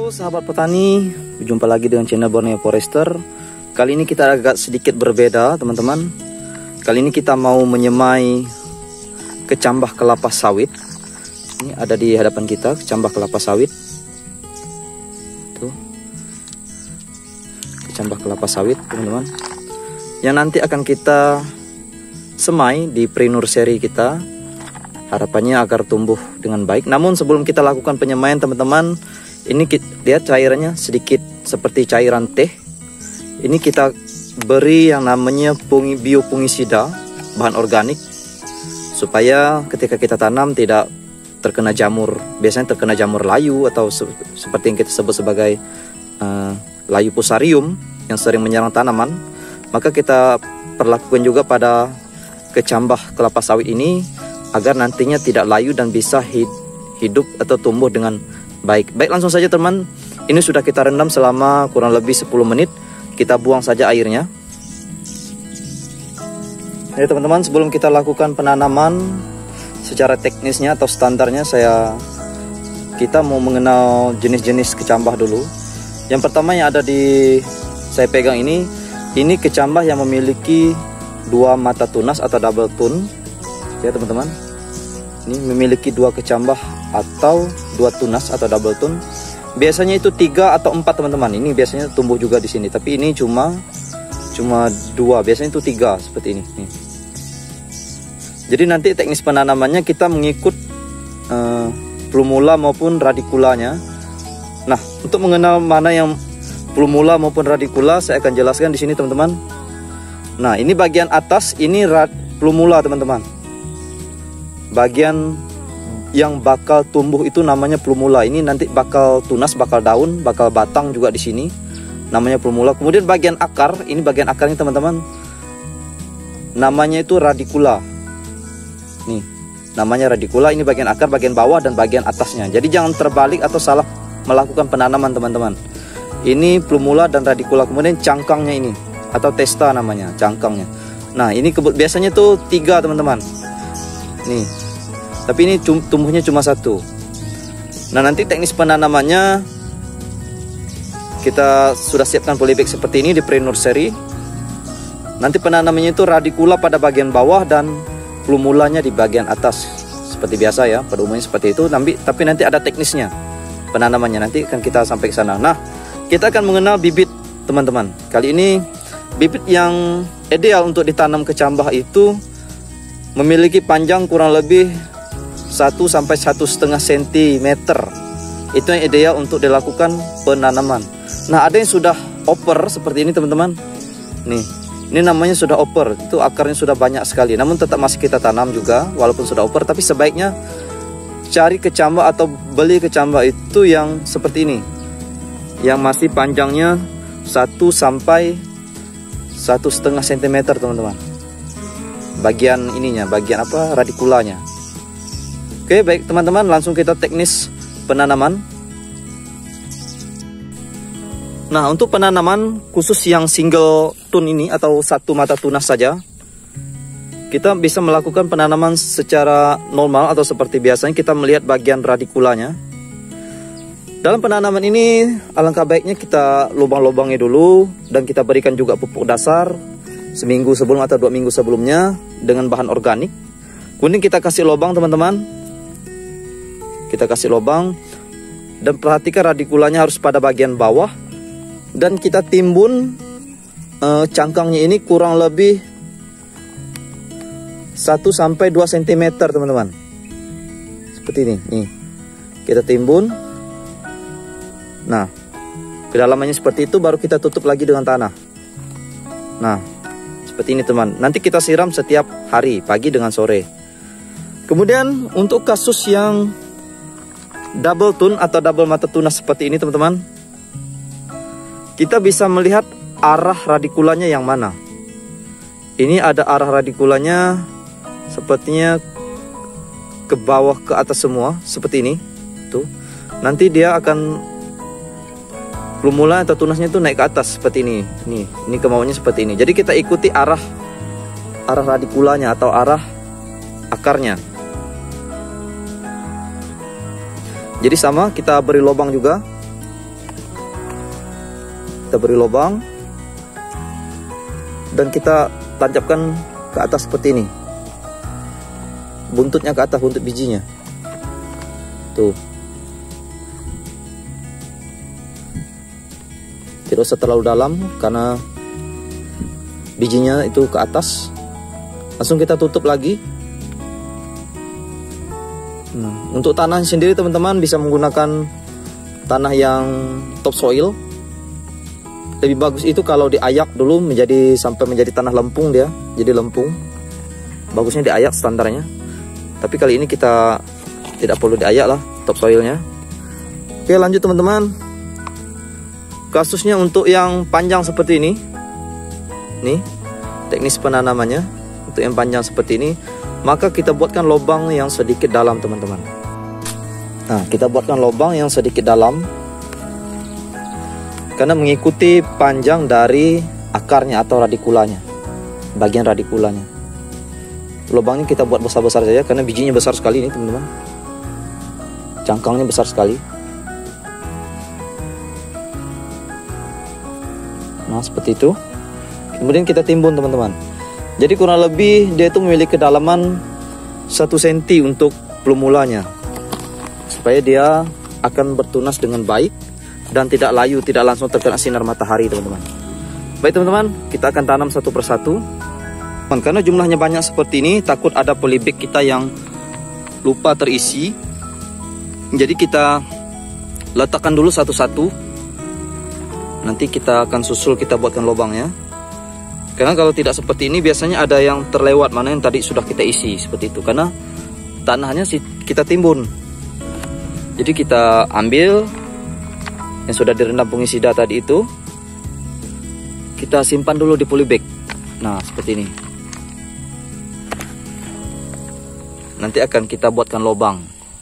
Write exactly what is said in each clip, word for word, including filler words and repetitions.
Halo sahabat petani, berjumpa lagi dengan channel Borneo Forester. Kali ini kita agak sedikit berbeda teman-teman. Kali ini kita mau menyemai kecambah kelapa sawit. Ini ada di hadapan kita, kecambah kelapa sawit. Tuh. Kecambah kelapa sawit teman-teman. Yang nanti akan kita semai di pre-nursery kita. Harapannya agar tumbuh dengan baik. Namun sebelum kita lakukan penyemaian teman-teman, ini lihat cairannya sedikit seperti cairan teh. Ini kita beri yang namanya biofungisida, bahan organik, supaya ketika kita tanam tidak terkena jamur. Biasanya terkena jamur layu atau se seperti yang kita sebut sebagai uh, layu fusarium yang sering menyerang tanaman. Maka kita perlakukan juga pada kecambah kelapa sawit ini agar nantinya tidak layu dan bisa hidup atau tumbuh dengan baik. Baik, langsung saja teman. Ini sudah kita rendam selama kurang lebih sepuluh menit. Kita buang saja airnya. Jadi teman-teman, sebelum kita lakukan penanaman secara teknisnya atau standarnya, saya kita mau mengenal jenis-jenis kecambah dulu. Yang pertama yang ada di saya pegang ini, ini kecambah yang memiliki dua mata tunas atau double tone. Ya teman-teman, ini memiliki dua kecambah atau dua tunas atau double tone. Biasanya itu tiga atau empat teman-teman. Ini biasanya tumbuh juga di sini, tapi ini cuma cuma dua. Biasanya itu tiga seperti ini. Nih. Jadi nanti teknis penanamannya kita mengikut uh, plumula maupun radikulanya. Nah, untuk mengenal mana yang plumula maupun radikula, saya akan jelaskan di sini teman-teman. Nah, ini bagian atas ini rad plumula teman-teman. Bagian yang bakal tumbuh itu namanya plumula. Ini nanti bakal tunas, bakal daun, bakal batang juga di sini. Namanya plumula. Kemudian bagian akar, ini bagian akarnya teman-teman. Namanya itu radikula. Nih, namanya radikula. Ini bagian akar, bagian bawah dan bagian atasnya. Jadi jangan terbalik atau salah melakukan penanaman teman-teman. Ini plumula dan radikula. Kemudian cangkangnya ini atau testa namanya, cangkangnya. Nah, ini biasanya tuh tiga teman-teman. Nih. Tapi ini tumbuhnya cuma satu. Nah, nanti teknis penanamannya kita sudah siapkan polybag seperti ini di pre-nursery. Nanti penanamannya itu radikula pada bagian bawah dan plumulanya di bagian atas. Seperti biasa ya, pada umumnya seperti itu. Tapi, tapi nanti ada teknisnya penanamannya. Nanti akan kita sampai ke sana. Nah, kita akan mengenal bibit teman-teman. Kali ini bibit yang ideal untuk ditanam kecambah itu memiliki panjang kurang lebih satu sampai satu setengah sentimeter. Itu yang ideal untuk dilakukan penanaman. Nah, ada yang sudah oper seperti ini teman-teman. Nih, ini namanya sudah oper. Itu akarnya sudah banyak sekali. Namun tetap masih kita tanam juga walaupun sudah oper. Tapi sebaiknya cari kecambah atau beli kecambah itu yang seperti ini, yang masih panjangnya satu sampai satu setengah sentimeter teman-teman. Bagian ininya, bagian apa? Radikulanya. Oke, baik teman-teman, langsung kita teknis penanaman. Nah, untuk penanaman khusus yang single tune ini atau satu mata tunas saja, kita bisa melakukan penanaman secara normal atau seperti biasanya. Kita melihat bagian radikulanya. Dalam penanaman ini alangkah baiknya kita lubang-lubangi dulu dan kita berikan juga pupuk dasar seminggu sebelum atau dua minggu sebelumnya dengan bahan organik. Kemudian kita kasih lubang teman-teman. Kita kasih lubang dan perhatikan radikulanya harus pada bagian bawah. Dan kita timbun e, cangkangnya ini kurang lebih satu sampai dua sentimeter teman-teman. Seperti ini. Nih, kita timbun. Nah, kedalamannya seperti itu, baru kita tutup lagi dengan tanah. Nah, seperti ini teman. Nanti kita siram setiap hari, pagi dengan sore. Kemudian untuk kasus yang double tone atau double mata tunas seperti ini teman-teman, kita bisa melihat arah radikulanya yang mana. Ini ada arah radikulanya sepertinya ke bawah ke atas semua seperti ini. Tuh. Nanti dia akan plumula atau tunasnya itu naik ke atas seperti ini. Nih, ini kemauannya seperti ini. Jadi kita ikuti arah arah radikulanya atau arah akarnya. Jadi sama, kita beri lubang juga. kita beri lubang dan kita tancapkan ke atas seperti ini. Buntutnya ke atas, buntut bijinya. Tuh. Tidak usah terlalu dalam karena bijinya itu ke atas. Langsung kita tutup lagi. Nah, untuk tanah sendiri teman-teman bisa menggunakan tanah yang topsoil. Lebih bagus itu kalau diayak dulu menjadi sampai menjadi tanah lempung dia, jadi lempung. Bagusnya diayak standarnya. Tapi kali ini kita tidak perlu diayak lah topsoilnya. Oke, lanjut teman-teman. Kasusnya untuk yang panjang seperti ini. Nih, teknis penanamannya. Untuk yang panjang seperti ini, maka kita buatkan lubang yang sedikit dalam teman-teman. Nah, kita buatkan lubang yang sedikit dalam karena mengikuti panjang dari akarnya atau radikulanya, bagian radikulanya. Lubangnya kita buat besar-besar saja karena bijinya besar sekali ini teman-teman. Cangkangnya besar sekali. Nah, seperti itu. Kemudian kita timbun teman-teman. Jadi kurang lebih dia itu memiliki kedalaman satu senti untuk pelumulanya, supaya dia akan bertunas dengan baik dan tidak layu, tidak langsung terkena sinar matahari teman-teman. Baik teman-teman, kita akan tanam satu persatu. Karena jumlahnya banyak seperti ini, takut ada polybag kita yang lupa terisi. Jadi kita letakkan dulu satu-satu. Nanti kita akan susul, kita buatkan lubangnya. Karena kalau tidak seperti ini biasanya ada yang terlewat, mana yang tadi sudah kita isi seperti itu. Karena tanahnya kita timbun. Jadi kita ambil yang sudah direndam fungisida tadi itu, kita simpan dulu di polybag. Nah, seperti ini. Nanti akan kita buatkan lubang.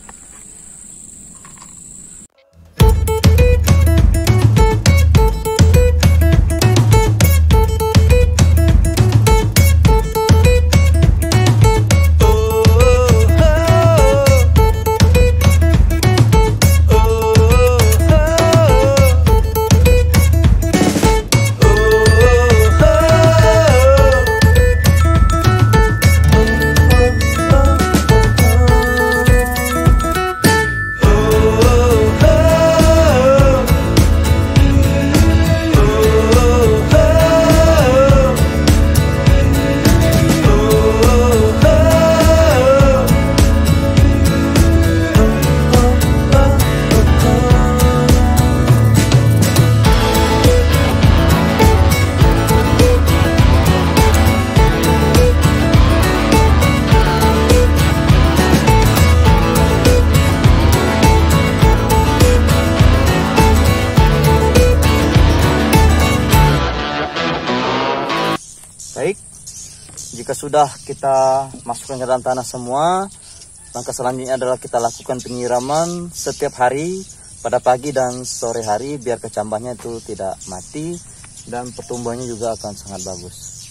Baik, jika sudah kita masukkan ke dalam tanah semua, langkah selanjutnya adalah kita lakukan penyiraman setiap hari pada pagi dan sore hari biar kecambahnya itu tidak mati dan pertumbuhannya juga akan sangat bagus.